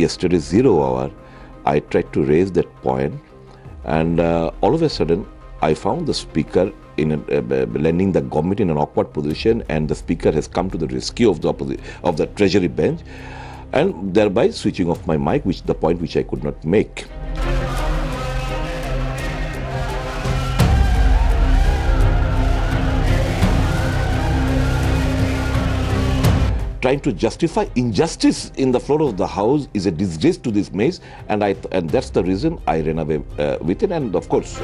yesterday 0 hour, I tried to raise that point, and all of a sudden, I found the speaker landing the government in an awkward position, and the speaker has come to the rescue of the Treasury bench, and thereby switching off my mic, the point which I could not make. Trying to justify injustice in the floor of the House is a disgrace to this maze, and that's the reason I ran away with it. And of course,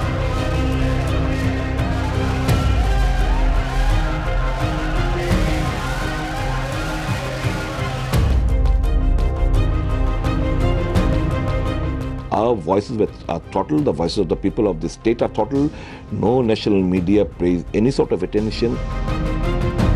our voices are throttled, the voices of the people of the state are throttled. No national media pays any sort of attention.